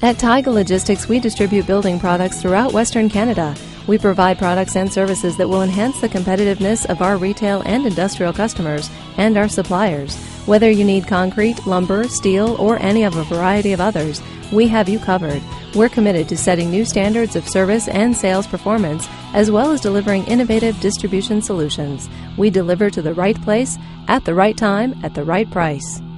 At Taiga Logistics, we distribute building products throughout Western Canada. We provide products and services that will enhance the competitiveness of our retail and industrial customers and our suppliers. Whether you need concrete, lumber, steel, or any of a variety of others, we have you covered. We're committed to setting new standards of service and sales performance, as well as delivering innovative distribution solutions. We deliver to the right place, at the right time, at the right price.